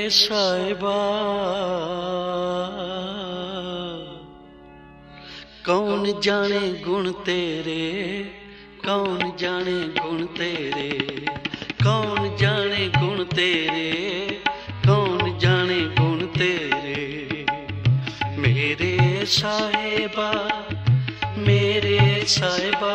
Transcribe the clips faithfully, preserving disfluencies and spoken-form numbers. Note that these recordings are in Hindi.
साहिबा कौन जाने गुण तेरे, कौन जाने गुण तेरे, कौन जाने गुण तेरे, कौन जाने गुण तेरे। मेरे साहिबा मेरे साहिबा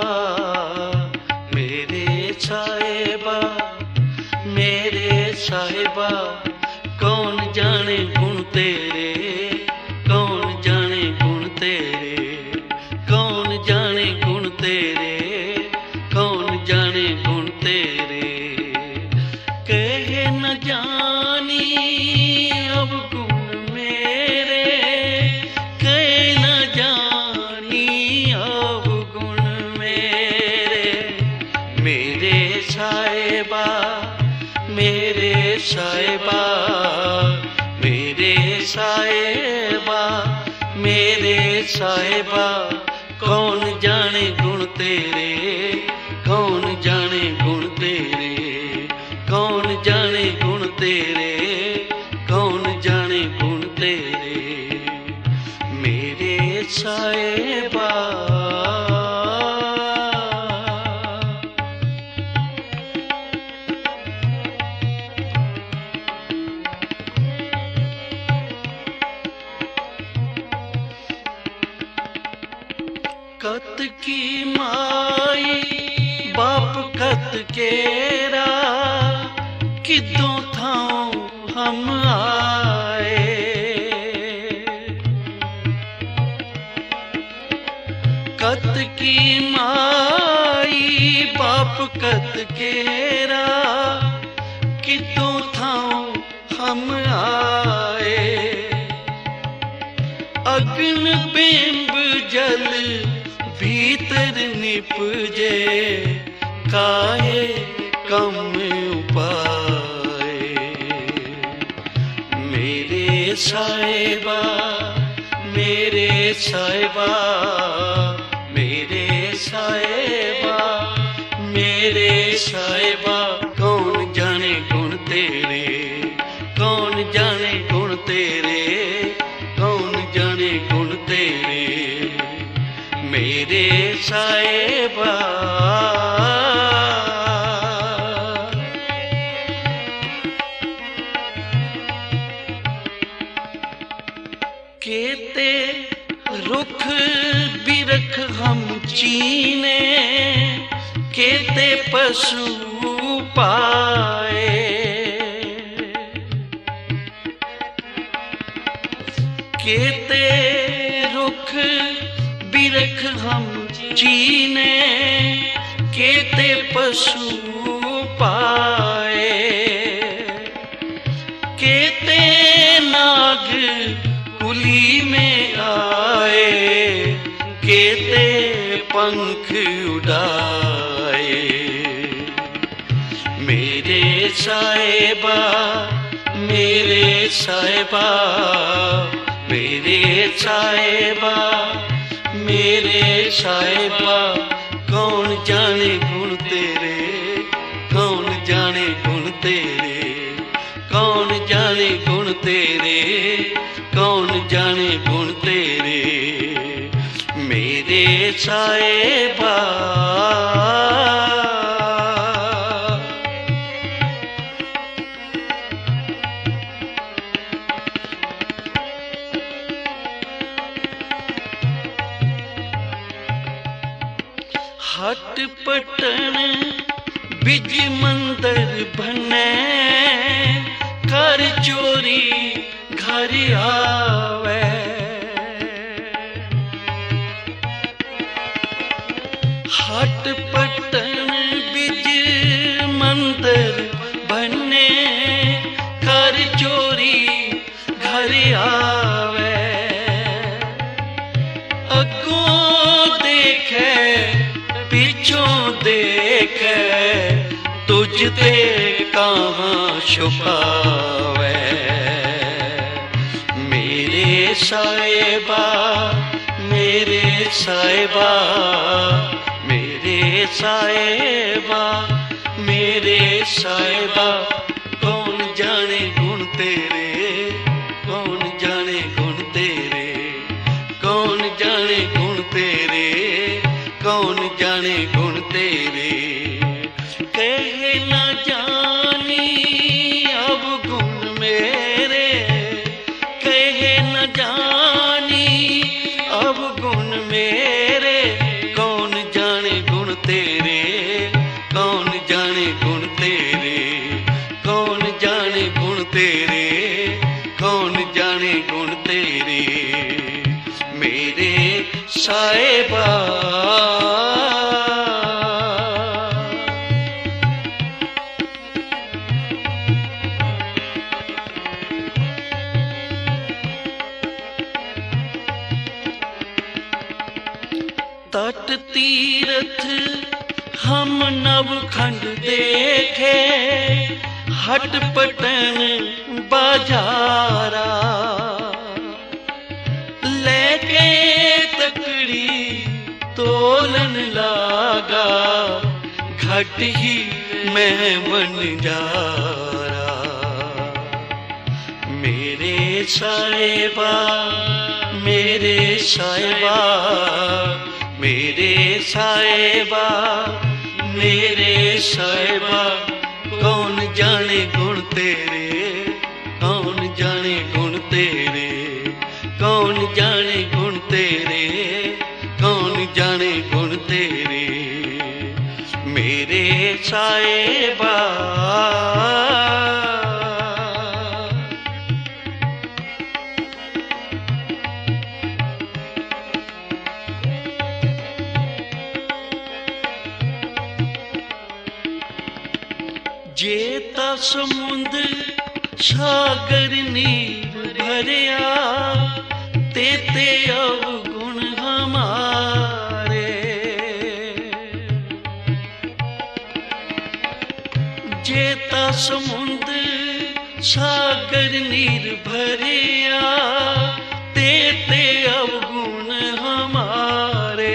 मेरे साहिबा मेरे साहिबा कौन जाने गुण तेरे, कौन जाने गुण तेरे, कौन जाने गुण तेरे, कौन जाने गुण तेरे। कहे न जानी अब गुण मेरे, कहे न जानी अब गुण मेरे। मेरे साहिबा मेरे साहिबा मेरे साहिबा मेरे साहिबा कौन जाने गुण तेरे, कौन जाने गुण तेरे, कौन जाने गुण तेरे, कौन जाने गुण तेरे। मेरे साहिबा कत की माई बाप कत केरा, किदों थां हम आए। कत की माई बाप कत केरा, किदों थां हम आए। अग्न बिंब जल भीतर निपजे, काहे कम उपाय। मेरे साहिबा मेरे साहिबा मेरे साहिबा मेरे साहिबा कौन जाने गुण तेरे, कौन जाने गुण तेरे, कौन जाने गुण तेरे। मेरे साहिबा केते रुख बिरख हम चीने, केते पशु पाए। केते रुख बिरख हम चीने, केते पशु पाए। केते नाग कुली में आए, केते पंख उड़ाए। मेरे साहिबा मेरे साहिबा मेरे साहिबा मेरे साहिबा कौन जाने गुण तेरे, कौन जाने गुण तेरे, कौन जाने गुण तेरे, कौन जाने गुण तेरे। मेरे साहिबा हट पटन बिज मंदिर बने, कर चोरी घर आवे। हट पटन बिज मंदिर बने, कर चोरी घर आवे। अगों देखे पिछों देखे, तुझ ते कहाँ छुपावे। मेरे साहिबा मेरे साहिबा मेरे साहिबा मेरे साहिबा कौन जाने गुण तेरे, तेरे, कौन जाने गुण तेरे मेरे साहिबा। तट तीरथ हम नवखंड देखे, हट पटन बाजारा, लेके तकड़ी तोलन लागा, घट ही मैं बन जारा मेरे साहिबा, मेरे साहिबा, मेरे साहिबा, मेरे साहिबा। कौन जाने गुण तेरे, कौन जाने गुण तेरे, कौन जाने गुण तेरे, कौन जाने गुण तेरे मेरे साहिबा। जेता समुंद सागर नीर भरिया, तेते अवगुण हमारे। जेता समुंद सागर नीर भरिया, तेते अवगुण हमारे।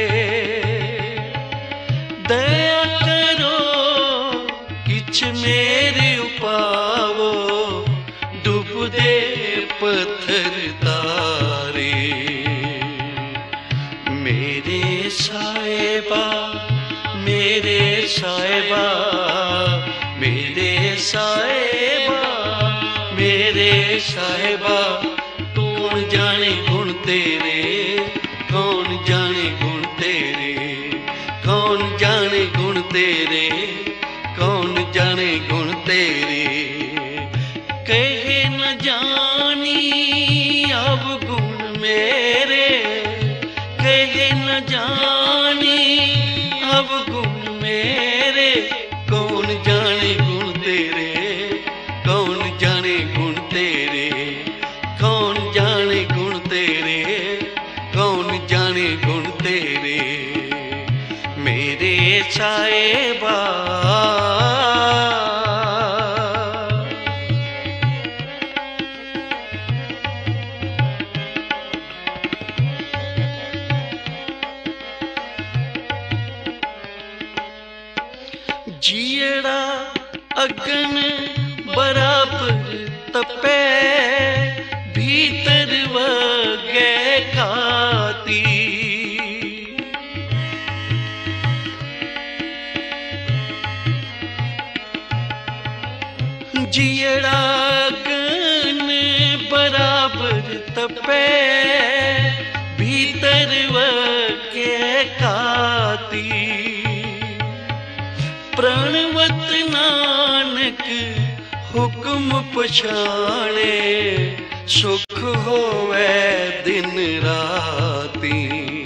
दया करो किछ मेरे उपावो, डूबदे पत्थर तारे मेरे साहिबा, मेरे साहिबा, मेरे साहिबा, मेरे साहिबा। कौन जाने गुण तेरे, कौन जाने गुण तेरे, कौन जाने गुण तेरे, कौन जाने गुण तेरे। कहे न जानी अब गुण मेरे, कहे न जानी अब गुण मेरे। कौन जाने गुण तेरे, कौन जाने गुण तेरे, कौन जाने गुण तेरे, कौन जाने गुण तेरे मेरे साहिबा। जियड़ा अगन बराबर तपे, भीतर वगे खाती। जियड़ा अगन बराबर तपे, भीतर वगे खाती। प्रणवत नानक हुक्म पछाणे, सुख होवे दिन राती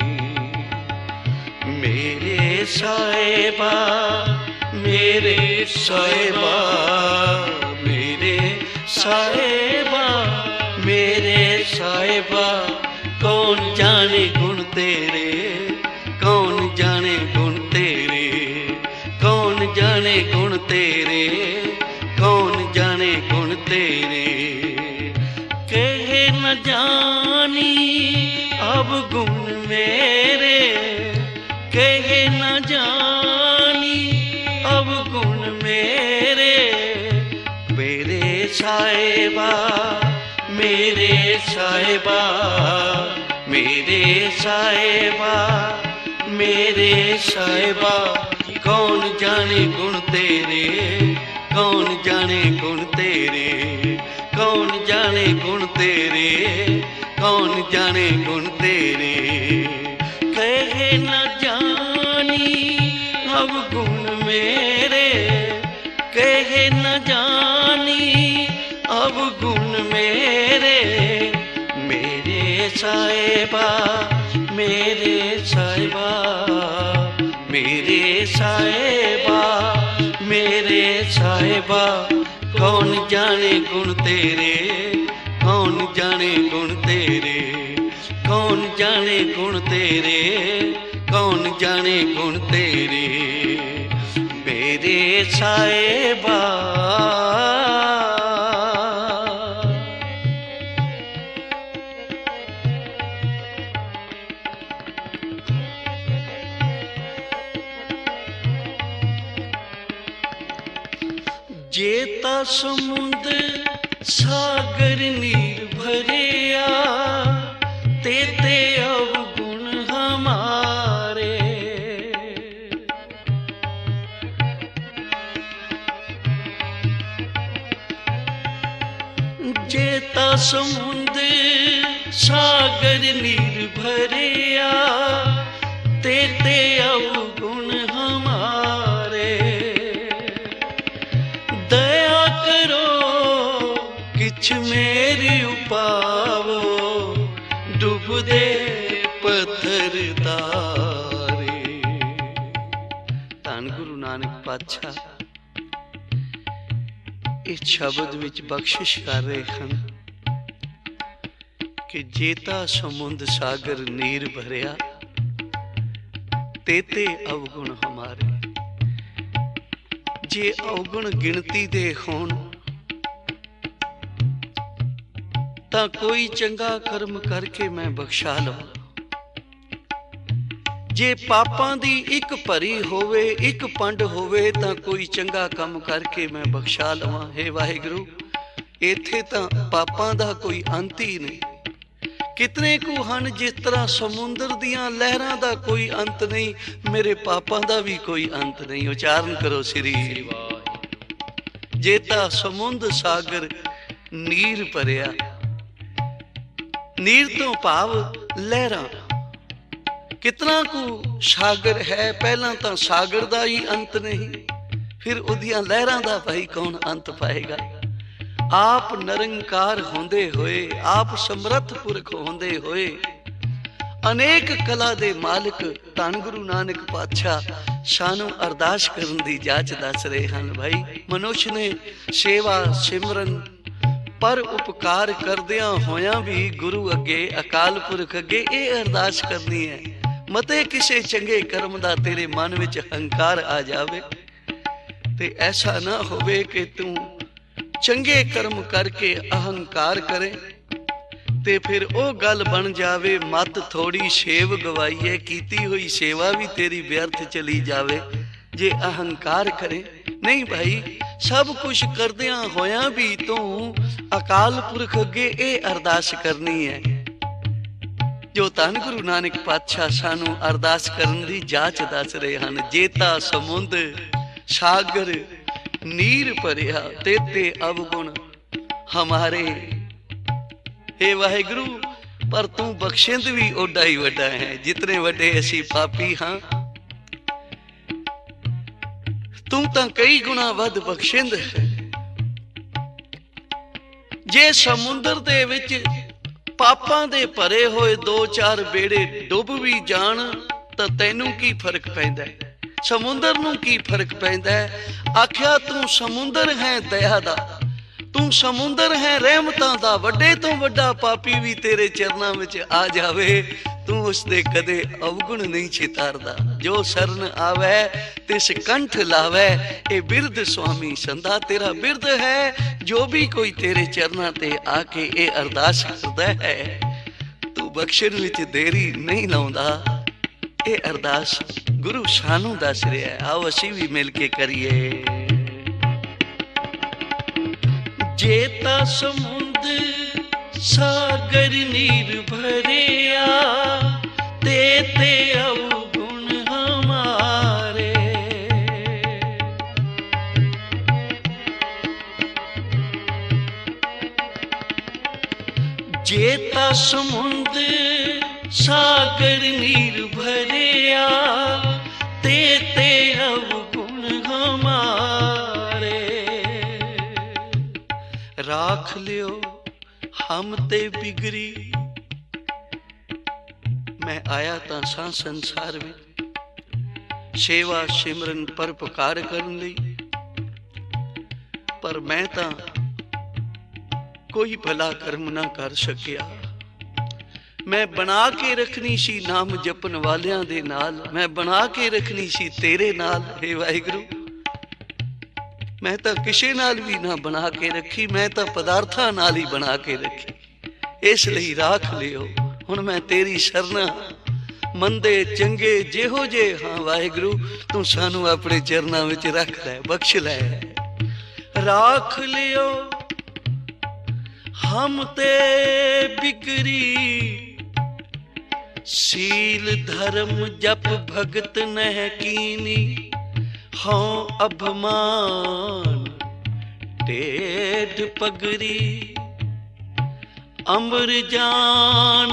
मेरे साहिबा, मेरे साहिबा, मेरे साहिबा, मेरे साहिबा। कौन जाने गुण तेरे, कौन जाने गुण तेरे, कौन जाने गुण तेरे, कौन जाने गुण तेरे। कहे न जानी अब गुण मेरे, कहे न जानी अब गुण मेरे मेरे साहिबा, मेरे साहिबा, मेरे साहिबा, मेरे साहिबा। कौन जाने गुण तेरे, कौन जाने गुण तेरे, कौन जाने गुण तेरे, कौन जाने गुण तेरे। कहे न जानी अब गुण मेरे, कहे न जानी अब अवगुण मेरे मेरे साहिबा मेरे साहिबा मेरे साहिबा मेरे साहिबा। कौन जाने गुण तेरे कौन जाने गुण तेरे कौन जाने गुण तेरे कौन जाने गुण तेरे मेरे साहिबा। जेता समुंद सागर नीर भरिया तेते अवगुण हमारे। जेता समुंद सागर नीर भरिया तेते अवगुण हमारे। दया करो किछ मेरी उपावो डूबदे पत्थर तारे। धन गुरु नानक पातशाह इस शब्द विच बख्शिश कर रहे हैं कि जेता समुंद सागर नीर भरिया तेते अवगुण हमारे। जे अवगुण गिनती दे होण तां कोई चंगा कर्म करके मैं बख्शा लवां। जे पापां दी एक भरी होवे एक पंड होवे तां कोई चंगा काम करके मैं बख्शा लवां। हे वाहिगुरु इत्थे तां पापां दा कोई अंत ही नहीं। कितने कु हन जिस तरह समुंदर दियां लहरां दा कोई अंत नहीं, मेरे पापां दा भी कोई अंत नहीं। उच्चारण करो श्री जेता समुंद सागर नीर भरिया। नीर तो भाव लहरां। कितना कु सागर है, पहला तो सागर दा ही अंत नहीं, फिर उदियां लहरां दा भाई कौन अंत पाएगा। आप निरंकार होंदे होए, आप समर्थ पुरख होंदे होए, अनेक कला दे मालिक धन गुरु नानक पातशाह सानू अरदास करन दी जाच दस रहे हैं। भाई मनुष्य ने सेवा सिमरन पर उपकार करदियां होया भी गुरु अगे अकाल पुरख अगे ये अरदास करनी है। मते किसे चंगे कर्म दा तेरे मन विच हंकार आ जावे ते ऐसा ना होवे कि तू चंगे कर्म करके अहंकार करे ते फिर ओ गल बन जावे मत थोड़ी सेव गवाईए कीती हुई सेवा भी तेरी व्यर्थ चली जावे जे अहंकार करे। नहीं भाई सब कुछ करदियां होया भी तू अकाल पुरख अगे ये अरदास करनी है जो धन गुरु नानक पातशाह सानू अरदास करन दी जाच दस रहे हैं। जेता समुंद सागर नीर भरिया तेते अवगुण हमारे। हे वाहिगुरु पर तू बख्शिंद भी ओडा ही वड्डा है जितने वड्डे असी पापी हाँ, तू तां कई गुणा वध बख्शिंद है। जे समुंदर दे विच पापां दे भरे होए दो चार बेड़े डुब भी जान तां तैनू की फर्क पैंदा है, समुंदर नू की फर्क पैंदा है। आख्या तू समुंदर है दया दा, तू समुंदर है रहमतां दा, वड्डे तो वड्डा पापी भी तेरे चरनां विच आ जावे तू उसदे कदे अवगुण नहीं चितारदा। जो शरण आवे तिस कंठ लावे ए बिरद स्वामी संदा तेरा बिरद है। जो भी कोई तेरे चरनां ते आके ए अरदास करदा है तू बख्शण विच देरी नहीं लाउंदा। ए अरदास गुरु सानू दस रहा है, आओ असी भी मिल के करिए। जेता समुंद सागर नीर भरिया तेते अवगुण हमारे। जेता समुंद सागर नीर भरिया तेते अवगुण हमारे। राख राख लियो हम ते बिगड़ी। मैं आया तां सां संसार विच सेवा सिमरन परोपकार करन लई, पर मैं तां कोई भला कर्म ना कर सकिया। मैं बना के रखनी सी नाम जपन वालियां दे नाल, मैं बना के रखनी सी तेरे नाल। हे वाहिगुरू, मैं तां किसे नाल भी ना बना के रखी, मैं तां पदार्थां नाल ही बना के रखी। इस लई राख लियो हुण मैं तेरी शरणा। मंदे चंगे जेहो जे हाँ वाहिगुरू, तू सानू अपने चरनां विच रख लै, बख्श लै। राख लियो हम ते बिगड़ी, सील धर्म जप भगत नह कीनी। हाँ अभिमान टेढ़ पगड़ी, अमर जान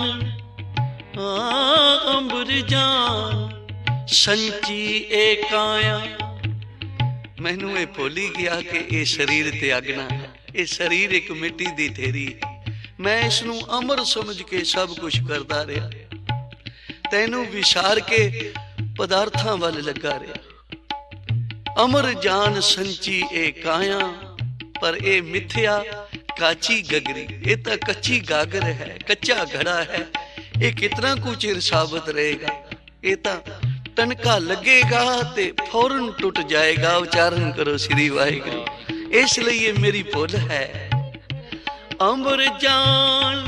अमर जान संची ए काया। मैनू ये भुली गया कि ये शरीर त्यागना है, ये शरीर एक मिट्टी दी ढेरी। मैं इसनू अमर समझ के सब कुछ करता रहा, तैनू विसार के पदार्थां वाल लगा रहा। अमर जान संची ए काया, पर ए मिथ्या काची गगरी। ये तो कच्ची गागर है, कच्चा घड़ा है, ये कितना कुछ चिर साबित रहेगा। ये तो टनका लगेगा ते फौरन टूट जाएगा। उच्चारण करो श्री वाहिगुरू। इसलिए ये मेरी भूल है। अमर जान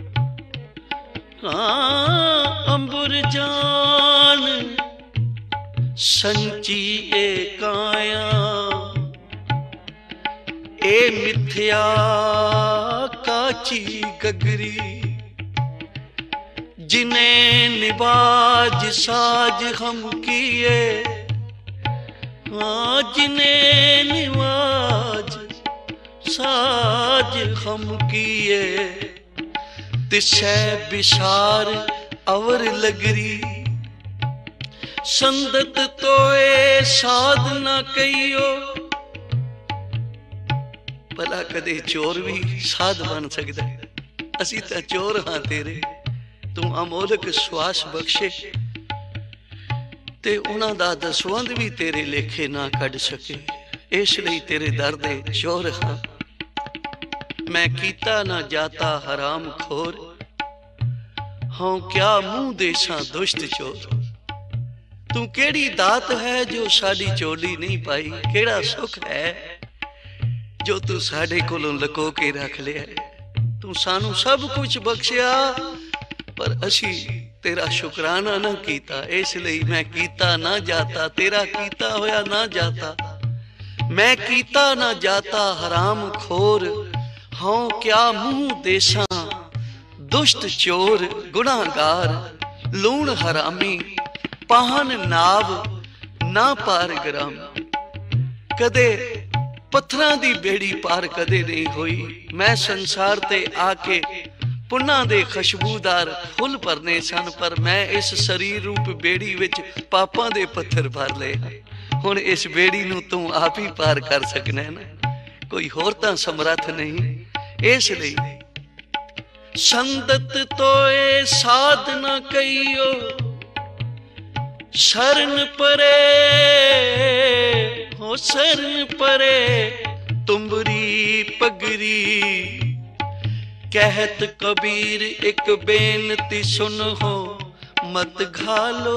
हाँ अमर जान संची ए काया, ए मिथ्या काची गगरी। जिन्हें निवाज साज हम किए, हाँ जिन्हें निवाज साज हम किए। तिसै बिसार अवर लगरी, संदत तोए साधना कहियो। भला कदे चोर भी साध बन सकता है? असी तां चोर हाँ तेरे। तू अमोलक श्वास बख्शे ते उन्हां दा दसवंध भी तेरे लेखे ना कढ सके। इसलिए तेरे दर दे चोर हाँ। मैं कीता ना जाता हराम खोर, हाँ क्या मुंह देसा दुष्ट चोर। तू केड़ी दात है जो साडी चोली नहीं पाई, केड़ा सुख है जो तू साडे कोलों लको के रख लिया। तू सानू सब कुछ बख्शिया, पर असी तेरा शुकराना ना कीता। इसलिए मैं कीता ना जाता, तेरा कीता होया ना जाता। मैं कीता ना जाता हराम खोर, हाँ क्या मुंह देसा दुष्ट चोर। गुनाहगार लूण हरामी, पाहन नाव ना पार ग्राम। कदे पत्थरां दी बेड़ी पार कदे नहीं हुई। मैं संसार ते आके पुन्ना दे खुशबूदार फुल भरने सन, पर मैं इस शरीर रूप बेड़ी विच पापां दे पत्थर भर लए। हुण इस बेड़ी नूं तू आप ही पार कर सकना है ना, कोई होर तां समर्थ नहीं। इसलिए संदत तोए साधना कहियो, शरण परे हो शरण परे तुमरी पगरी। कहत कबीर एक बेनती सुन हो मत घालो,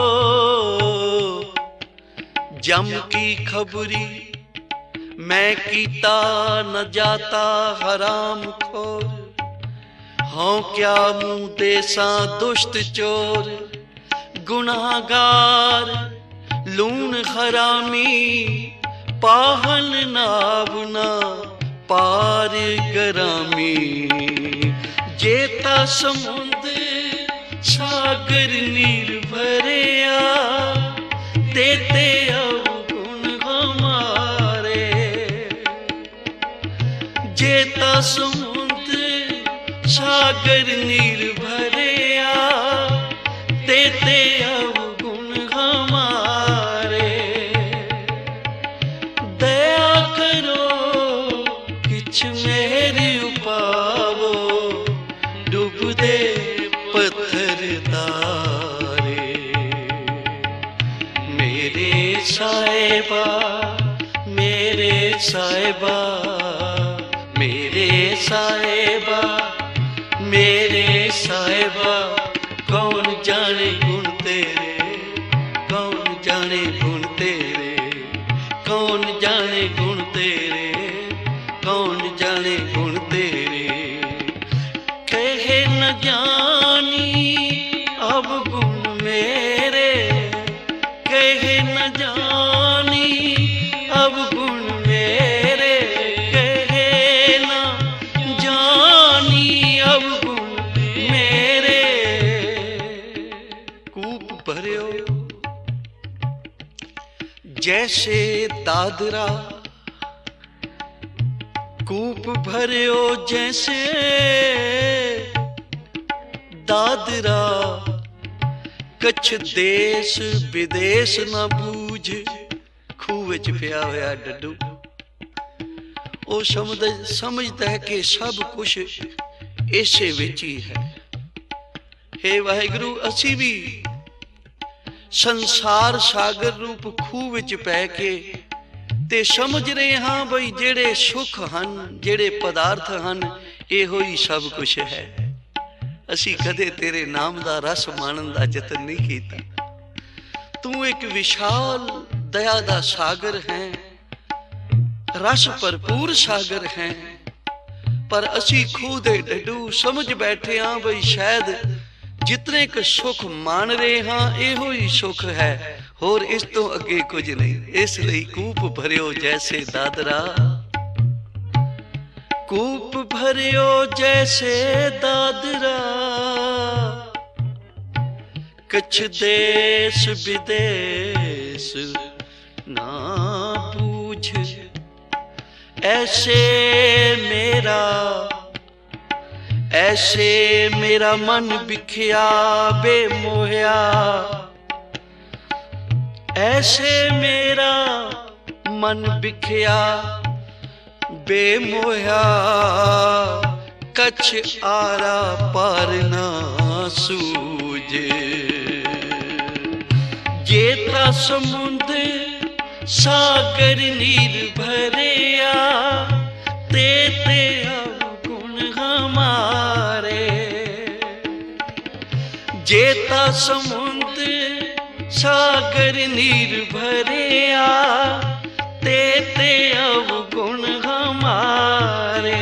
जम की खबरी मैं कीता न जाता हराम खोर। हाँ क्या मुंह देसा दुष्ट चोर, गुनाहगार लूण हरामी। पाहन नावना पार गरामी, जेता समुद्र सागर नीर भरिया। देते अवगुण हमारे, जेता समुद्र सागर नीर भरिया। देते अवगुण हमारे, दया करो किछ मेरी साहिबा मेरे साहिबा मेरे साहिबा मेरे साहिबा कौन जाने गुण तेरे कौन जाने गुण तेरे कौन जाने गुण तेरे कौन जाने गुण तेरे कहे न जानी अब गुण मेरे कहे न जानी अब गुण मेरे कहे न जानी अब गुण मेरे कूप भरियो जैसे दादरा कूप भरियो जैसे दादरा कछ देश विदेश न बूझ खूह विच पिया होया डड्डू वो समझ समझता है कि सब कुछ इसे विच ही है। हे वाहिगुरु असी भी संसार सागर रूप खूह विच पै के ते समझ रहे हाँ बई जेड़े सुख हन जेड़े पदार्थ हन इहो ही सब कुछ है। असी कदे तेरे नाम दा रस माणन दा जतन नहीं कीता। तू एक विशाल दया दा सागर है रस भरपूर सागर है पर असी खूह दे डड्डू समझ बैठे हाँ बई शायद जितने क सुख मान रहे हाँ इहो ही सुख है होर इस तो अगे कुछ नहीं। इसलिए कूप भरियो जैसे दादरा कूप भरियो जैसे दादरा कछ देश विदेश ना पूछ ऐसे मेरा ऐसे मेरा मन बिखिया बेमोहया ऐसे मेरा मन बिखिया बेमोया कछ आरा पार ना सूझे जेता समुद्र सागर नीर भरिया ते ते गुण हमारे जेता समुद्र सागर नीर भरिया ते ते अवगुण हमारे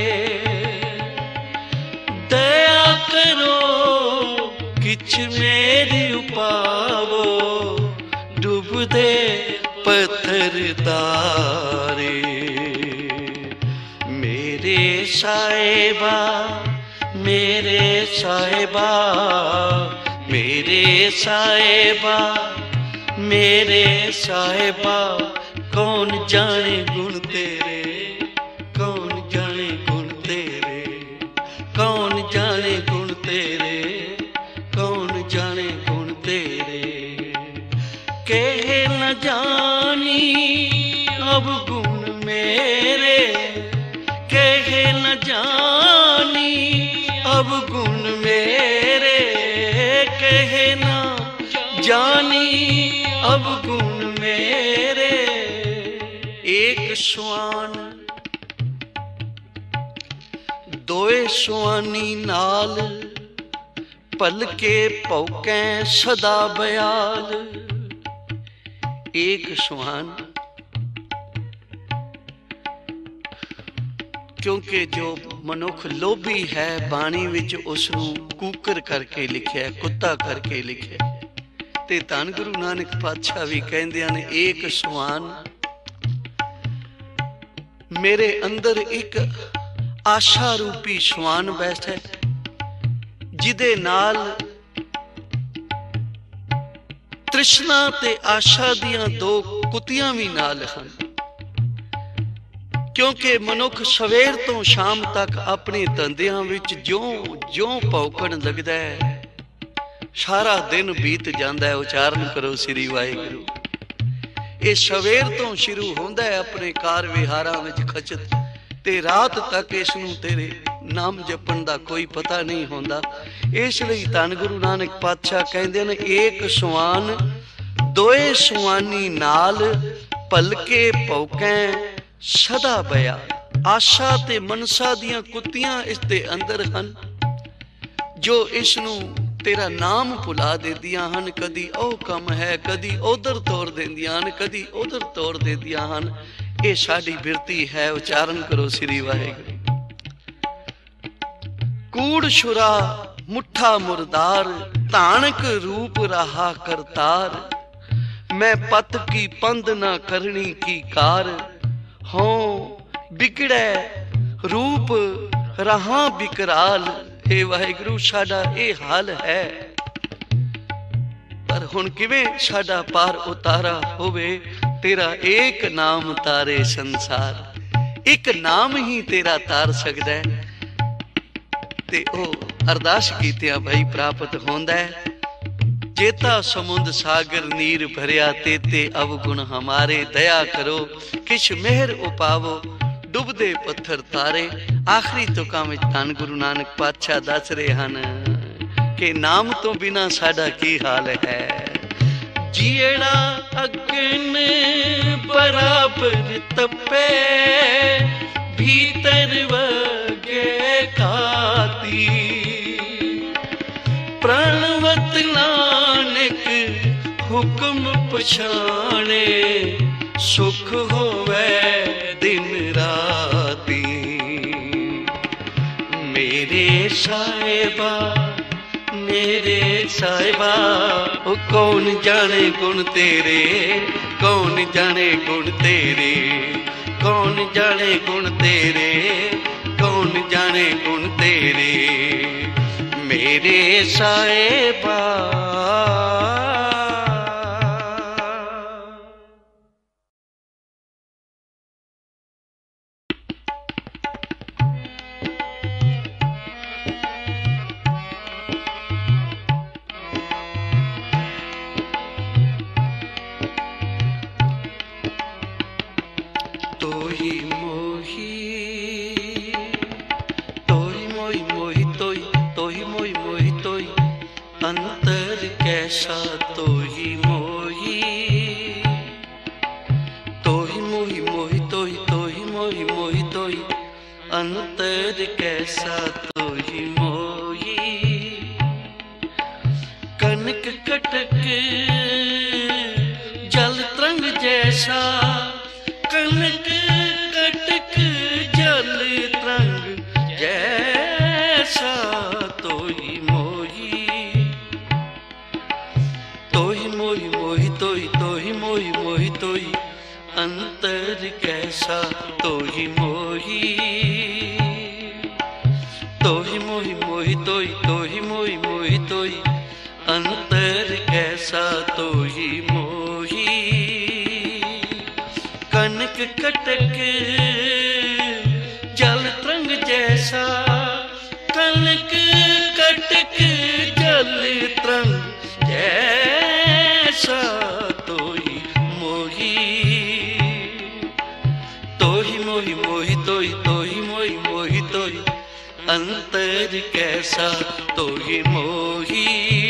दया करो किछ मेरी उपावो डूबदे पत्थर तारे मेरे साहिबा मेरे साहिबा मेरे साहिबा मेरे साहिबा कौन जाने गुण तेरे कौन जाने गुण तेरे कौन जाने गुण तेरे कौन जाने गुण तेरे कहे न जानी अब गुण मेरे कहे न जानी अब गुण मेरे कहे न जानी अब गुण मेरे एक सुआन दोए सुआनी नाल पलके पौके सदा बयाल एक सुहान क्योंकि जो मनुख लोभी है बाणी विच उसनू कूकर करके लिखिया कुत्ता करके लिखिया ते धन गुरु नानक पातशाह भी कहंदे ने एक सुहान मेरे अंदर एक आशा रूपी सुहान बैठा जिदे नाल तृष्णा ते आशा दियां दो कुतियां भी नाल हन क्योंकि मनुख सवेर तो शाम तक अपने धंधियां विच ज्यों ज्यों भौंकण लगदा है सारा दिन बीत जाता है। उचारण करो श्री वाहिगुरू। ये सवेर तो शुरू होंदा है अपने कार विहारां विच खचत ते रात तक इसनूं तेरे नाम जपण दा कोई पता नहीं होंदा। इसलिए धन गुरु नानक पातशाह कहंदे ने एक सुहान दोए सुहानी नाल ਭਲਕੇ ਭੌਕੈ ਸਦਾ ਬਿਆ। ਆਸ਼ਾ ਤੇ ਮਨਸਾ ਦੀਆਂ ਕੁੱਤੀਆਂ ਇਸ ਦੇ ਅੰਦਰ ਹਨ ਜੋ ਇਸ ਨੂੰ तेरा नाम भुला देंदियां हन। कदी ओ कम है, कदी उधर तोड़ देंदियां हन, कदी उधर तोड़ देंदियां हन। ये साडी बिरती है। उच्चारण करो श्री वाहिगुरू। कूड़ छुरा मुठा मुरदार, ताणक रूप रहा करतार। मैं पत की पंद न करनी की कार, हों बिगड़े रूप रहा बिकराल। हे वाहिगुरू साडा ये हाल है, पर हुण किवें साडा पार उतारा होवे। तेरा एक नाम तारे संसार। एक नाम ही तेरा तार सकदा है ते ओ अरदास कीतिया भाई प्राप्त होंदा है। जेता समुंद सागर नीर भरिया, तेते अवगुण हमारे। दया करो किश मेहर उपावो, डुबदे पत्थर तारे। आखिरी तुकां विच धन गुरु नानक पातशाह दस रहे हन कि नाम तो बिना साडा की हाल है। जीड़ा अग्न बराबर तपे, भीतर वगे काती। प्रणवत नानक हुक्म पछाणे, सुख होवे दिन राती। मेरे साहिबा मेरे साहिबा, ओ कौन जाने गुण तेरे, कौन जाने गुण तेरे, कौन जाने गुण तेरे, कौन जाने गुण तेरे। मेरे साहिबा अंतर कैसा तो ही मोही। कनक कटक जल तरंग जैसा, कनक कटक जल तरंग जैसा तो ही मोही। तो ही मोही मोही तो ही तो ही मोही मोही तो ही अंतर कैसा तो ही मोही। तो ही मोही मोही तो ही तो ही मोही मोही तो ही अंतर कैसा तो ही मोही। कनक कटक जल तरंग जैसा, कनक कटक जल तरंग जैसा तो ही मोही। तो ही मोही मोही तो ही तो ही मोही मोही तो ही अंतर कैसा तो ही मोही।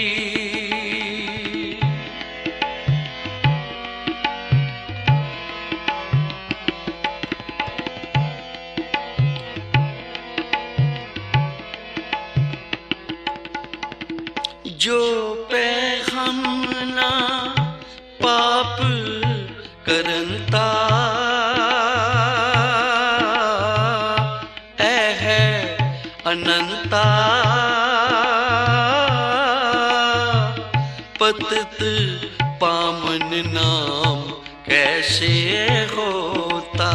जो पैगम ना पाप करता, अनंता पतित पावन नाम कैसे होता।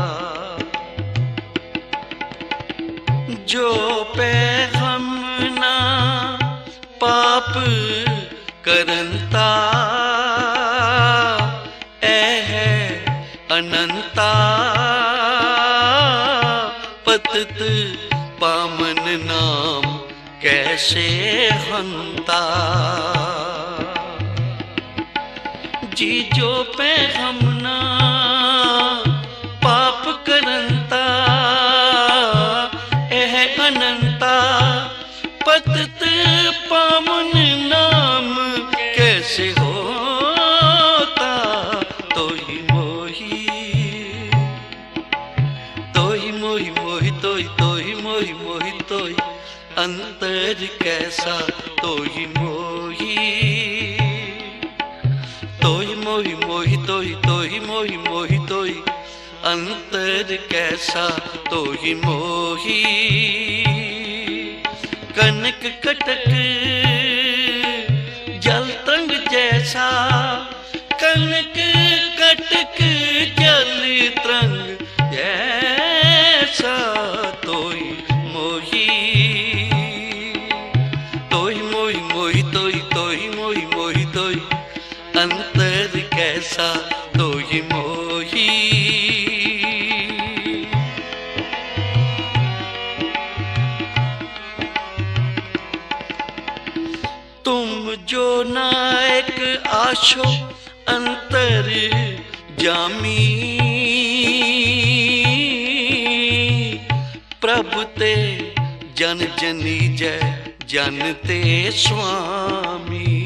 जो पैगम ना पाप करता, ऐ अनंता पतित पावन नाम कैसे हंता। जी जो पैगम ना पाप करता, एह अनंता पतित पावन नाम कैसे होता। तो ही मोही तोई अंतर कैसा तोई मोही तोई मोही मोही तोई तोई मोही मोही तोई अंतर कैसा तोई मोही कनक कटक जल तरंग जैसा कनक कटक जल तरंग जैसा तोई मोही तोई मोही मोही तोई तोई मोही मोही तोई अंतर कैसा तोई मोही तुम जो नायक आशो अंतर जामी प्रभु ते जन जनी जय जनते स्वामी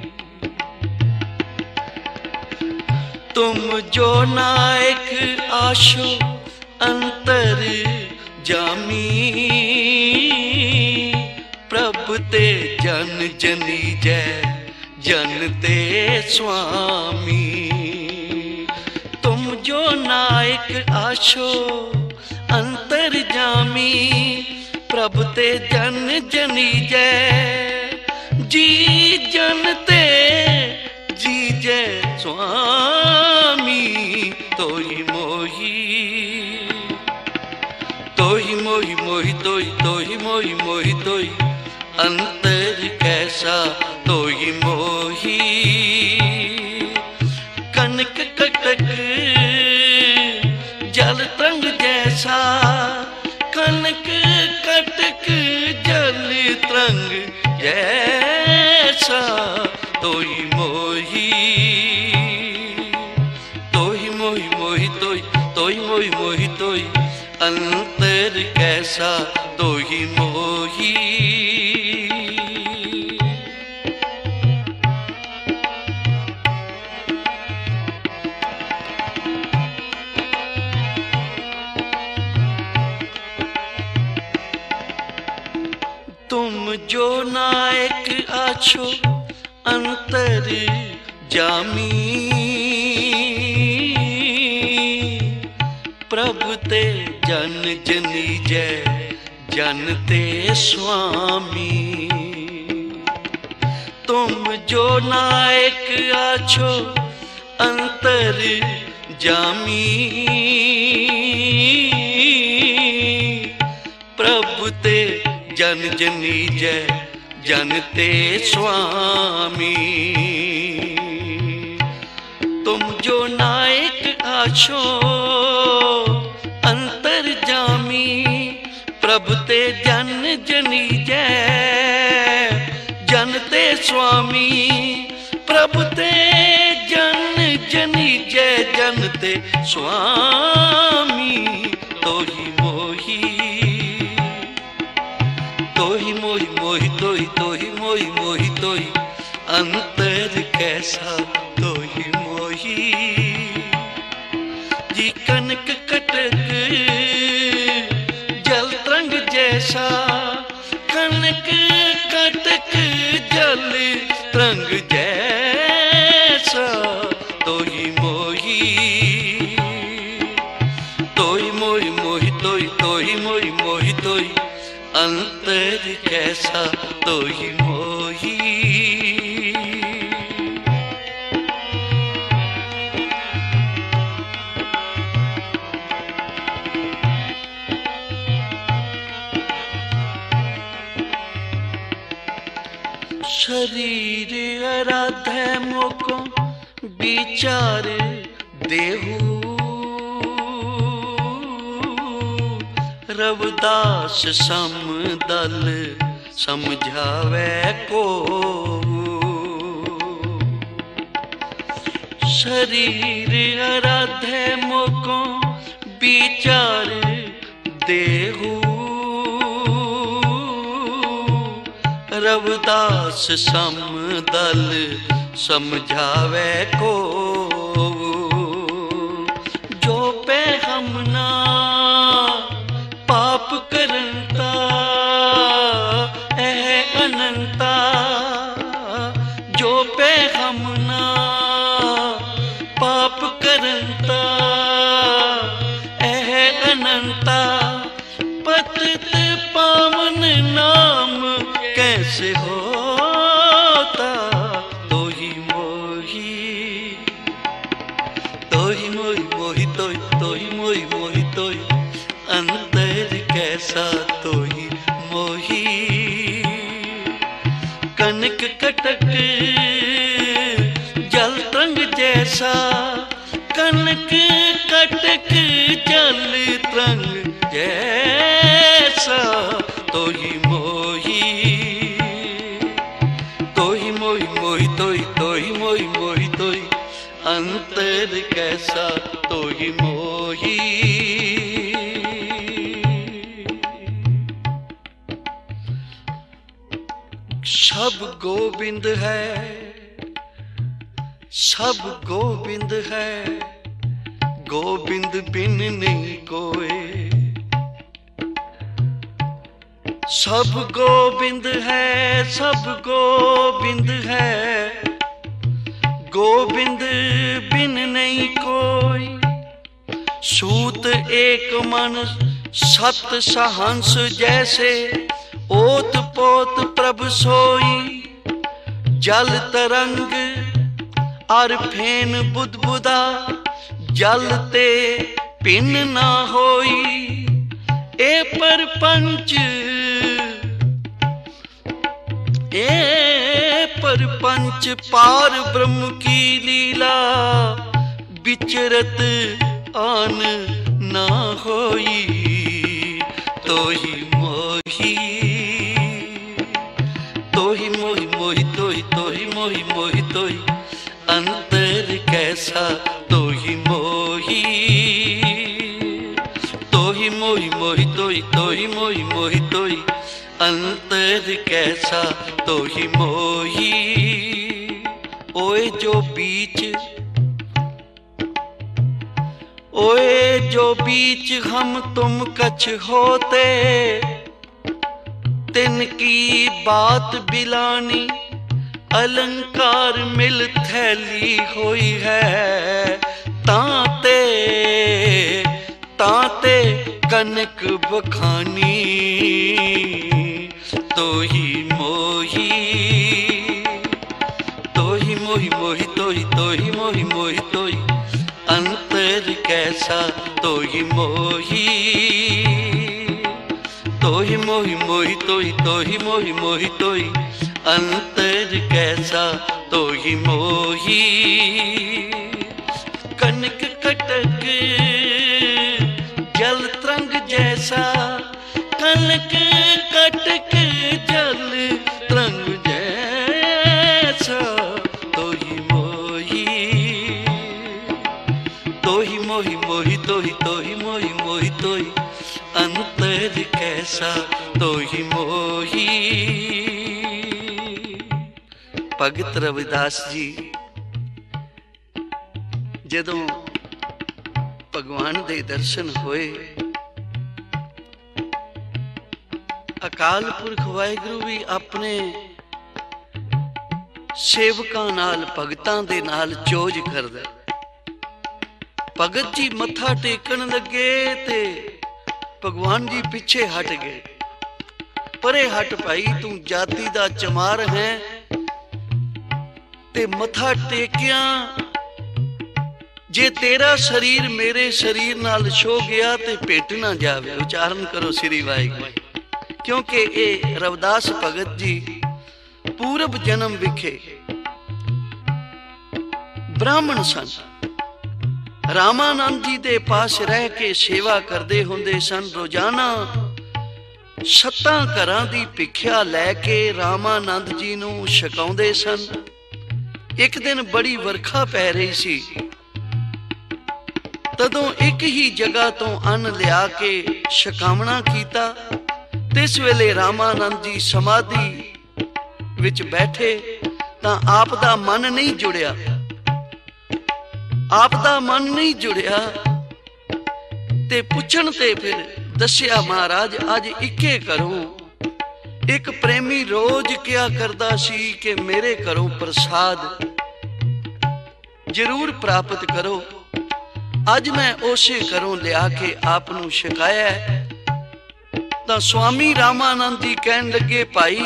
तुम जो नायक आशो अंतर जामी प्रभु ते जन जनी जय जनते स्वामी तुम जो नायक आशो अंतर जामी प्रभु ते जन जनी जय जी जनते जी जय स्वामी तोई मोही तोई मोही मोही तोई तोई मोही मोही तोई अंतर कैसा तोई मोही कनक कटक जल तरंग जैसा कनक कटक जल तरंग जैसा तोई मोही तोई मोही मोही तोई तोई मोही मोही तोई अंतर कैसा तोई मोही तुम जो नायक आछो अंतर जामी प्रभु ते जन जनी जय जनते स्वामी तुम जो नायक आछो अंतर जामी प्रभु ते जन जनी जय जनते स्वामी तुम जो नायक आछो अंतर जामी प्रभु ते जन जनी जय जनते स्वामी प्रभु ते जन जनी जय जनते स्वामी तोही मोही तोही मोही मोही तोही तोही मोही मोही तोही अंतर कैसा तोही मोही जी कनक कटक जल तरंग जैसा कनक कटक जल तरंग जैसा तोही मोही तोही मोही मोही तोही तोही मोही मोही तोही अंतर कैसा तोही मोही शरीर आराधे मोको विचार देहू रविदास समदल समझावे को शरीर आराधे मोको विचार देहू रविदास समदल समझावे को जो पे हमना पाप करता कटक जल तरंग जैसा, कनक कटक जल तरंग जैसा, तो ही मोही तो ही मोही मोही तो ही तो ही मोही मोही तो ही अंतर कैसा, तो ही मोही। सब गोविंद है, सब गोविंद है, गोविंद बिन नहीं कोई। सब गोविंद है, सब गोविंद है, गोविंद बिन नहीं कोई। सूत एक मन सत सहंस जैसे, ओत पोत प्रभ सोई। जल तरंग अर फेन बुदबुदा, जल ते पिन ना होई। ए परपंच ए परपंच पार ब्रह्म की लीला, विचरत आन ना होई, तो ही मोही तो ही मोही मोही तो ही तो ही मोही मोही तो ही अंतर कैसा, तो ही मोही तो ही मोही मोही तो ही तो ही मोही मोही तो ही अंतर कैसा, तो ही मोही। ओए जो बीच ओए जो बीच हम तुम कछ होते, तिनकी बात बिलानी। अलंकार मिल थैली हुई है, ताते ताते कनक बखानी, तो ही मोही तो ही मोही मोही तो ही तो ही मोही मोही तो ही अंतर कैसा, तो ही मोही तो ही मोही मोही तो ही तो ही मोही मोही तो ही अंतर कैसा, तो ही मोही। कनक कटक जल तरंग जैसा, कनक कटक जल तरंग जैसा, तो ही मोही तो ही मोही मोही तो ही तो ही मोही मोही तो ही अंतर कैसा, तो ही मोही। भगत रविदास जी जदों भगवान दे दर्शन होए, अकाल पुरख वाहिगुरु भी अपने सेवकां नाल भगतां दे नाल चोज करदा। भगत जी मत्था टेकन लगे ते भगवान जी पीछे हट गए। परे हट भाई, तू जाति दा चमार है ते मत्था टेकिया। जे तेरा शरीर मेरे शरीर नाल छो गया ते भेट ना जावे। उच्चारण करो श्री वाहिगुरू। क्योंकि ये रविदास भगत जी पूर्व जन्म विखे ब्राह्मण सन। रामानंद जी दे पास रह के सेवा करते होंदे सन। रोजाना सत्तां घरां दी भिख्या लैके रामानंद जी नूं छकाउंदे सन। एक दिन बड़ी वर्खा पै रही सी, तदों एक ही जगह तो अन्न लिया के छकावना कीता। तिस वेले रामानंद जी समाधि विच बैठे तां आप दा मन नहीं जुड़िया। आप दा मन नहीं जुड़िया ते पुछण ते फिर दस्या, महाराज अज इक्के घरों एक प्रेमी रोज क्या करदा सी कि मेरे घरों प्रसाद जरूर प्राप्त करो। अज मैं उसे घरों लिया के आप नूं छकाया है। तां स्वामी रामानंद जी कहन लगे, भाई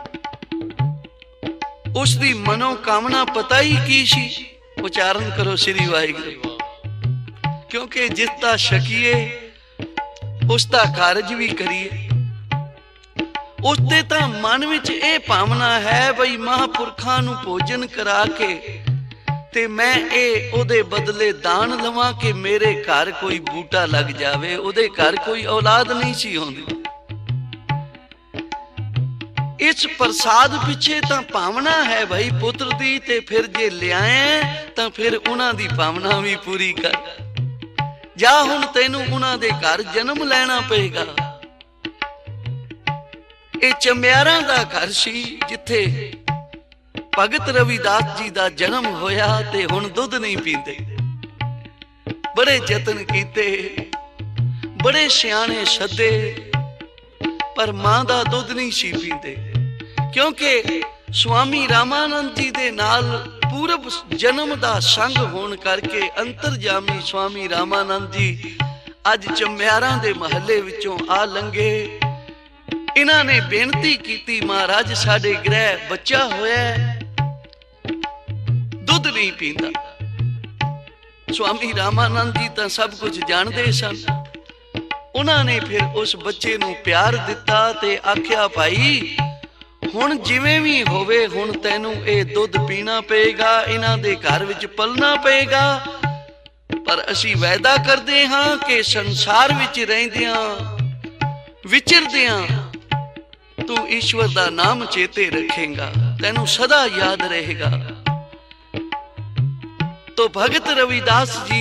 उसकी मनोकामना पता ही की सी। उच्चारण करो श्री वाहिगुरू। क्योंकि जिसदा छकीए उसका कारज भी करिए। उसते तां मन विच ये भावना है बई महापुरखां नूं भोजन करा के ते मैं ए ओदे बदले दान लवां कि मेरे घर कोई बूटा लग जावे। ओदे घर कोई औलाद नहीं सी होंदी। इस प्रसाद पिछे तां भावना है भाई पुत्र दी, ते फिर जे लियाए तां फिर उन्हां दी भावना भी पूरी कर। जा हुण तैनूं उन्हां दे घर जन्म लैना पेगा। ये चम्यारां दा घर सी जिथे भगत रविदास जी दा जन्म होया, ते हुण दुध नहीं पींदे। बड़े यतन कीते, बड़े सियाणे सदे, पर मां दा दुध नहीं सी पींदे, क्योंकि स्वामी रामानंद जी दे नाल पूरब जन्म दा संग होण करके अंतरजामी स्वामी रामानंद जी अज चम्यारां दे महल्ले विचों आ लंघे। इन्हां ने बेनती कीती, महाराज साडे गृह बच्चा होया, दुध नहीं पींदा। स्वामी रामानंद जी तां सब कुछ जानते सन। उन्होंने फिर उस बच्चे नूं प्यार दिता ते आख्या भाई हुण जिवें भी होवे हुण तैनूं ये दुध पीना पेगा, इन्हां दे घर विच पलना पेगा। पर असीं वायदा करदे हां कि संसार विच रहिंदियां विचरदियां तू ईश्वर दा नाम चेते रखेगा, तैनूं सदा याद रहेगा। तो भगत रविदास जी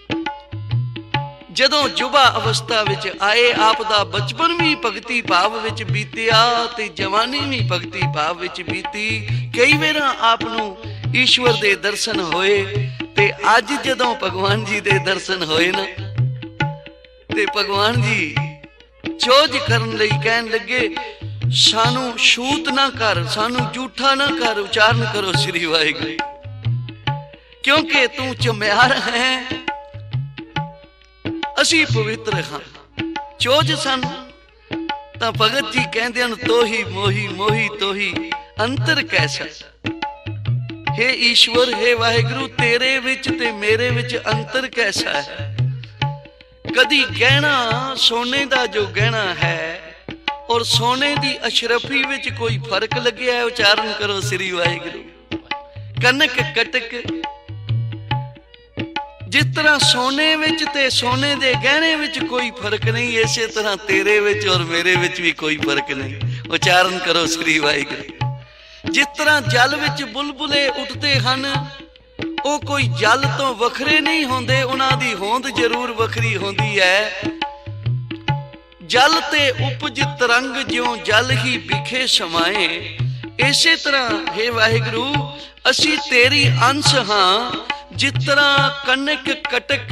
जदों युवा अवस्था विच आए, आप दा बचपन भी भगती भाव विच बीतिया ते जवानी भी भगती भाव विच बीती। कई बार आप नूं ईश्वर दे दर्शन होए, ते अज जदों भगवान जी दे दर्शन होए ना, ते भगवान जी चोज करन लई कहन लगे, सानू छूत ना कर, सानू झूठा ना कर, उच्चारण करो श्री वाहिगुरू, क्योंकि तू चम्यार है, असी पवित्र हाँ। चोज सन तां भगत जी कहंदे हन, तो ही मोही मोही तो ही अंतर कैसा। हे ईश्वर, हे वाहिगुरू, तेरे विच ते मेरे विच अंतर कैसा है। कदी गहना सोने दा जो गहना है और सोने दी अशरफी विच कोई फर्क लग्या है, उच्चारण करो श्री वाहिगुरू। कनक कटक जिस तरह सोने विच ते सोने दे गहने विच कोई फर्क नहीं, इसे तरह तेरे विच और मेरे विच भी कोई फर्क नहीं, उच्चारण करो श्री वाहिगुरू। जिस तरह जल विच बुलबुले उठते हन, वो कोई जल तो वखरे नहीं होंदे, उन्हां दी होंद जरूर वखरी होंदी है। जल ते उपज तरंग ज्यों जल ही बिखे समाए, इसे तरह हे वाहिगुरू असी तेरी अंश हां। जिस तरह कनक कटक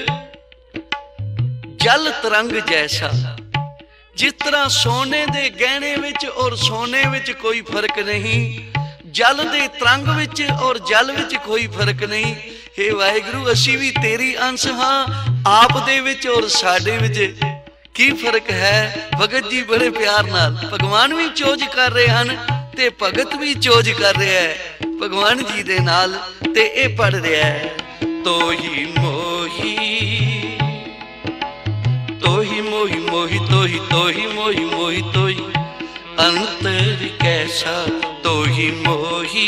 जल तरंग जैसा, जिस तरह सोने दे गहने विच और सोने विच कोई फर्क नहीं, जल दे तरंग विच और जल विच कोई फर्क नहीं। हे वाहिगुरू असी भी तेरी अंश हां, आप दे विच और साडे विच की फर्क है। भगत जी बड़े प्यार नाल भगवान भी चोज कर रहे हैं ते भगत भी चोज कर रहा है भगवान जी दे नाल, ते ए पढ़ रहा है, तो ही मोही तो ही मोही मोही तो ही तो ही मोही मोही तो ही अंतर कैसा, तो ही मोही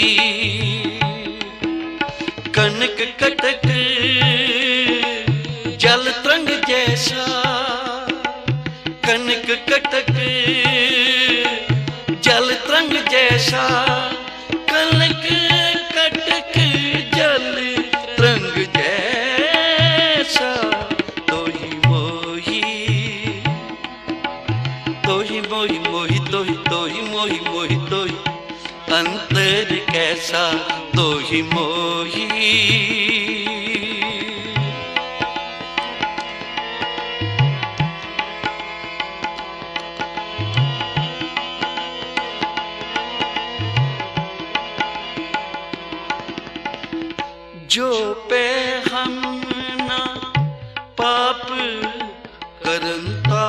कनक कटक जल तरंग जैसा, कनक कटक जल तरंग जैसा, कनक कटक जल तरंग जैसा, तो ही मोही तो ही मोही मोही तो ही तो ही मोही मोही तो ही अंतर कैसा, तो ही मोही। जो पे हम ना पाप करंता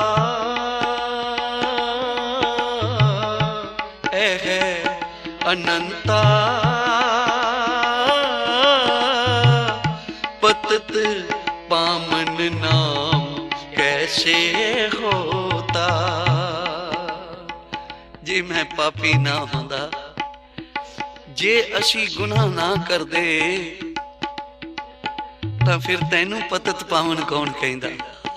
है अनंता, पतित पामन नाम कैसे होता। जे मैं पापी ना होंदा, जे असी गुनाह ना करदे तां फिर तैनू पतित पावन कौन कहंदा।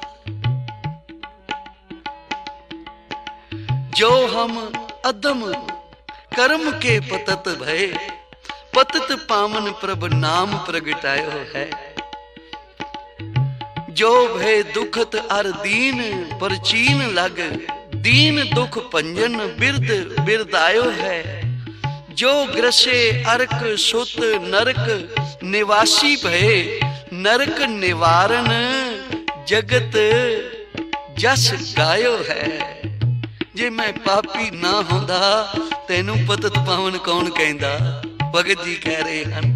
जो हम अदम कर्म के पतित भय, पतित पावन प्रभ नाम प्रगटायो है। जो भय दुखत अर दीन पर चीन लग, दीन दुख पंजन बिरद बिरदायो है। जो ग्रसे अर्क सुत नरक निवासी भय, नरक निवारण जगत जस गायो है। जे मैं पापी ना होंदा तैनू पतित पावन कौन कहंदा। भगत जी कह रहे हैं,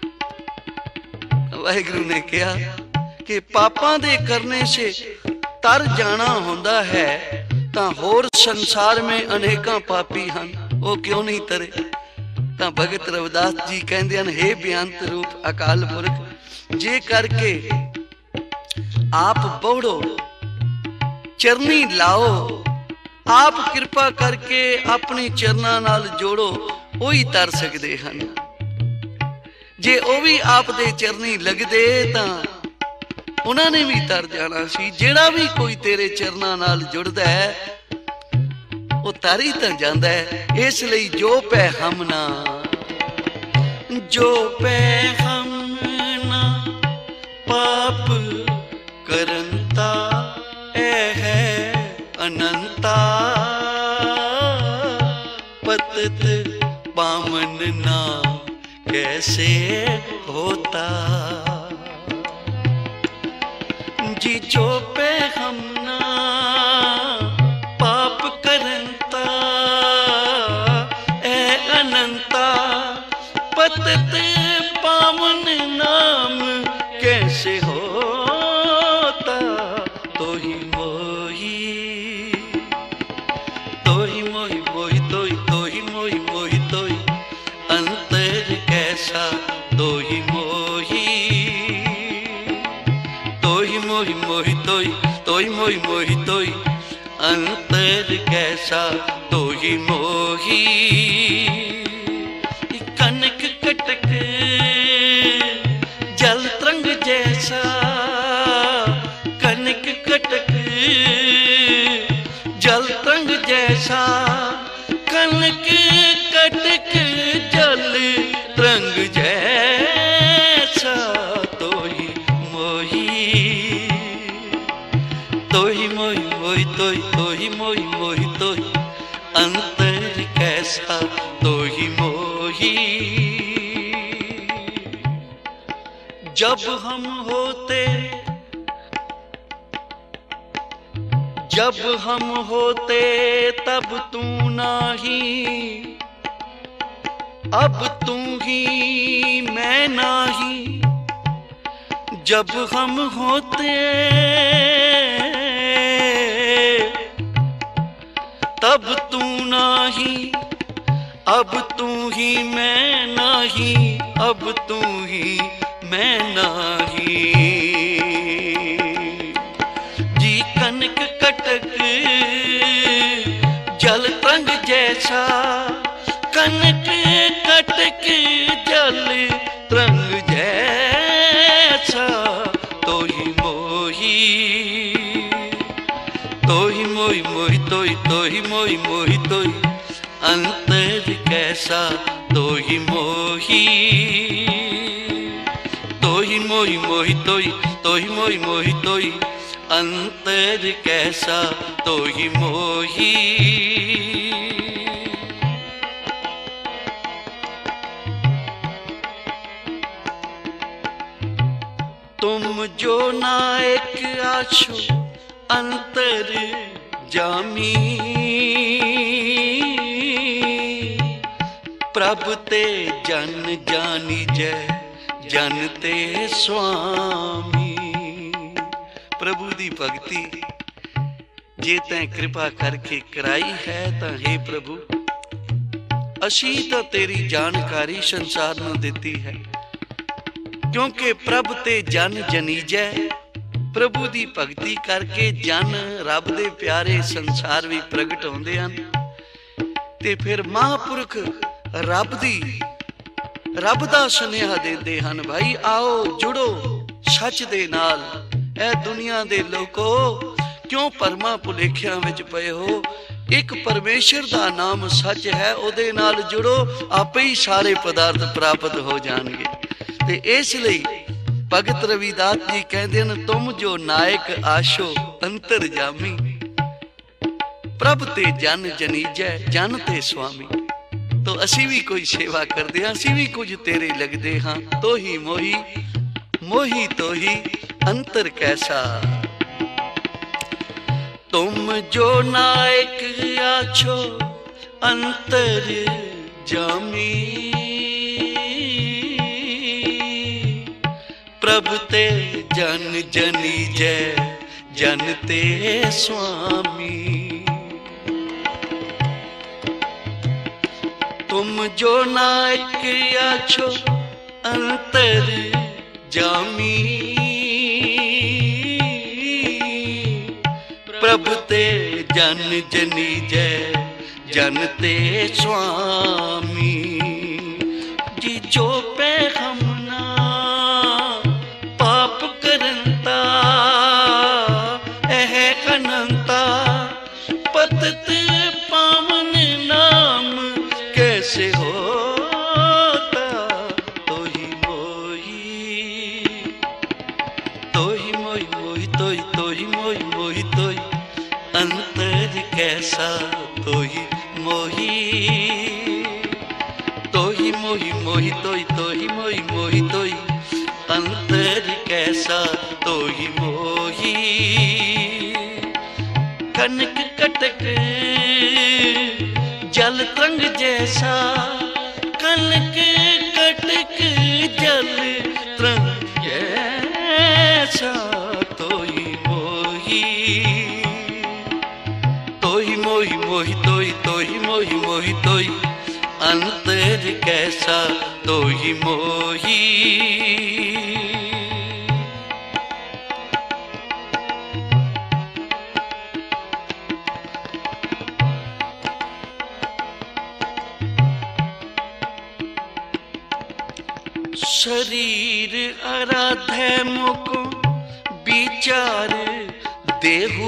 वाहिगुरु ने कहा कि पापां दे करने से तर जाना होंदा है तां होर संसार में अनेकां पापी हन, वो क्यों नहीं तरे। तां भगत रविदास जी कहंदे हन, हे बेअंत रूप अकाल पुरख, जे करके आप बोड़ो चरनी लाओ, आप कृपा करके अपनी चरना नाल जोड़ो, ओही तर सकदे हन। जे ओ भी आप दे चरनी लगदे तां उन्हां ने भी तर जाना सी। जेड़ा भी कोई तेरे चरना नाल जुड़दा है वो तर ही तां जांदा है। इसलिए जो पै हम ना, जो पै हम ना पाप करंता, ऐ है अनंता पतित पावन नाम कैसे होता। जी जो पे हम ना पाप करंता, ऐ अनंता पतित पावन नाम कैसे होता। तो ही मोही तो ही मोही मोही तो ही तो ही मोही मोही तो ही अंतर कैसा। तो ही मोही तो ही मोही मोही तो ही तो ही मोही मोही तो ही अंतर कैसा। तो ही मोही कनक कटक जल तरंग जैसा, कनक कटक जल तरंग जैसा, कनक कटक जल तरंग जैसा। तो ही मोही तो ही मोही मोही तो ही तो ही मोही मोही तो ही अंतर कैसा। तो ही मोही जब हम होते जब हम होते तब तू नाही, अब तू ही मैं नाही। जब हम होते तब तू नाही, अब तू ही मैं नाही। अब तू ही मैं नाही। जी कनक कटक जल तरंग जैसा, कनक कटक जल तरंग जैसा। तो ही मोही तो ही मोही मोही तो ही तो ही मोही मोही तो ही अंतर कैसा। तो ही मोही तो ही मोही मोही तो ही तो ही मोही मोही तो ही अंतर कैसा। तो ही मोही तुम जो नायक आशो अंतर जामी, प्रभ ते जन जानी जय जन ते स्वामी। प्रभु दी भगती जे तैं कृपा करके कराई है तां हे प्रभु असी तो तेरी जानकारी संसार नूं दिती है, क्योंकि प्रभ ते जन जनीजै। प्रभु दी भगती करके जन रब दे प्यारे संसार भी प्रगट होंदे हन। ते फिर महापुरख रब दी रब दा सुनेहा देंदे हन, भाई आओ जुड़ो सच दे नाल। ऐ दुनिया दे लोको क्यों परमा भुलेखियां विच पए हो? एक परमेश्वर दा नाम सच है, उहदे नाल जुड़ो, आपे ही सारे पदार्थ प्राप्त हो जाणगे। ते इसलिए भगत रविदास जी कहते हैं, तुम जो नायक आशो अंतर जामी, प्रभ ते जन जनीजै जन ते स्वामी। तो असी भी कोई सेवा करते हैं, असी भी कुछ तेरे लगते हाँ। तो ही मोही मोही तो ही अंतर कैसा, तुम जो नायक आछो अंतर जामी, प्रभ ते जन जनीजै जन ते स्वामी। तुम जो नायक आछो अंतर जामी, प्रभ ते जन जनीजै जन ते स्वामी। जी जो पैगमना पाप करंता, एह अनंता पतत पावन नाम कैसे होता। तो ही मोही तो ही मोही मोही तो ही तो ही मोही मोही तो ही अंतर कैसा, तो ही मोही तो ही मोही मोही तो ही तो ही मोही मोही तो ही अंतर कैसा, तो ही मोही। कनक कटक जल तरंग जैसा, कनक कटक जल तरंग जैसा, तो ही मोही तो ही मोही मोही तो ही तो ही मोही मोही तो ही अंतर कैसा, तो ही मोही। शरीर आराधे मुको विचार देहू,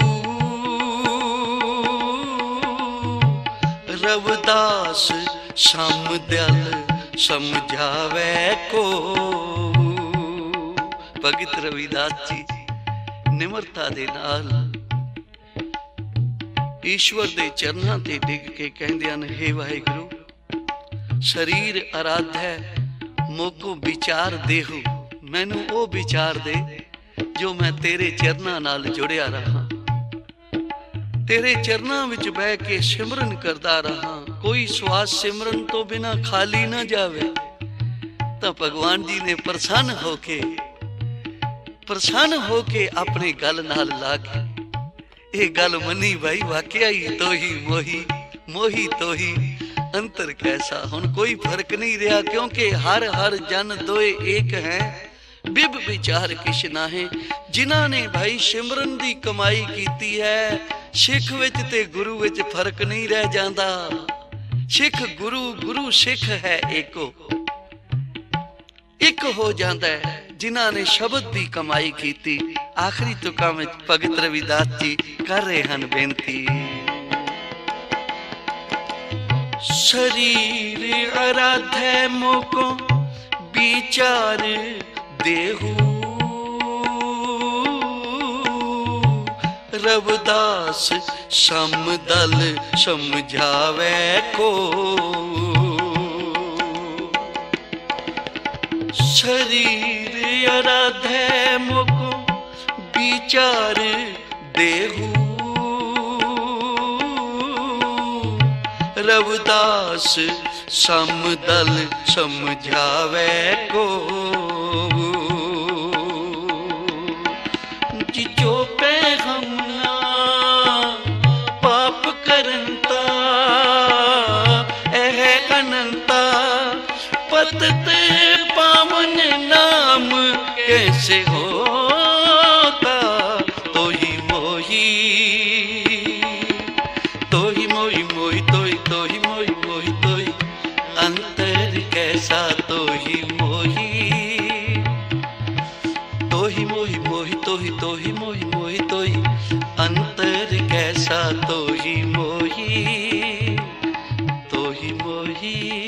रविदास समदल समझावे को। भगत रविदास जी निमरता दे नाल ईश्वर दे चरनां ते डिग के कहंदे हन, हे वाहिगुरु शरीर आराधे मोको विचार देहू, मैनू वो विचार दे जो मैं तेरे चरनां नाल जुड़िया रहा, तेरे चरनां विच बह के सिमरन करदा रहा। कोई श्वास सिमरन तो बिना खाली ना जावे। तो भगवान जी ने प्रसन्न होके प्रसन्न होके अपने गल नाल ला के ये गल मनी, भाई वाकया ही तो ही मोही मोही तो ही अंतर कैसा। हुन कोई फर्क नहीं रहा, क्योंकि हर हर जन दोए एक है, बिब विचार किश ना है। जिन्हां ने भाई सिमरन दी कमाई कीती है, सिख विच ते गुरु विच फर्क नहीं रह जांदा। सिख गुरु गुरु सिख है एको, एक हो जाता है जिन्हां ने शब्द दी कमाई कीती। आखिरी तुकां विच भगत रविदास जी कर रहे हन बेनती, शरीर आराधे मोको विचार देहू, रविदास समदल समझावे को। शरीर आराधे मोको विचार देहू, रविदास समदल समझावे को। जो पैगमना पाप करंता, एह अनंता पतत पावन नाम कैसे होता। तो ही मोही तो ही मोही मोही तो ही तो ही मोही तोही मोही, तोही मोही मोही तोही तोही मोही मोही तोही, अंतर कैसा तोही मोही, तोही मोही।